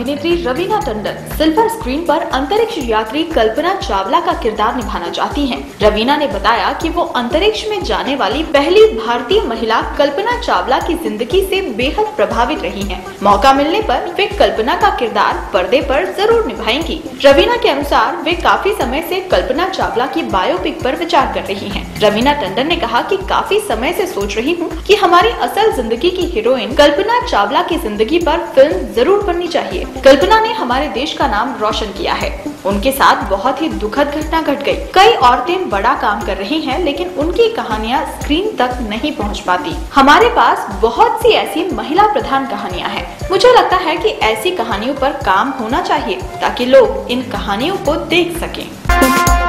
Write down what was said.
अभिनेत्री Raveena Tandon silver screen पर अंतरिक्ष यात्री कल्पना चावला का किरदार निभाना चाहती हैं। रवीना ने बताया कि वो अंतरिक्ष में जाने वाली पहली भारतीय महिला कल्पना चावला की जिंदगी से बेहद प्रभावित रही हैं। मौका मिलने पर वे कल्पना का किरदार पर्दे पर जरूर निभाएंगी। रवीना के अनुसार वे काफी समय से कल्पना चावला की बायोपिक पर विचार कर रही हैं। रवीना टंडन ने कहा कि काफी समय से सोच रही हूँ कि हमारी असल जिंदगी की हीरोइन कल्पना चावला की जिंदगी पर फिल्म जरूर बननी चाहिए। कल्पना ने हमारे देश का नाम रोशन किया है। उनके साथ बहुत ही दुखद घटना घट गई। कई औरतें बड़ा काम कर रही हैं, लेकिन उनकी कहानियां स्क्रीन तक नहीं पहुंच पाती। हमारे पास बहुत सी ऐसी महिला प्रधान कहानियां हैं। मुझे लगता है कि ऐसी कहानियों पर काम होना चाहिए ताकि लोग इन कहानियों को देख सकें।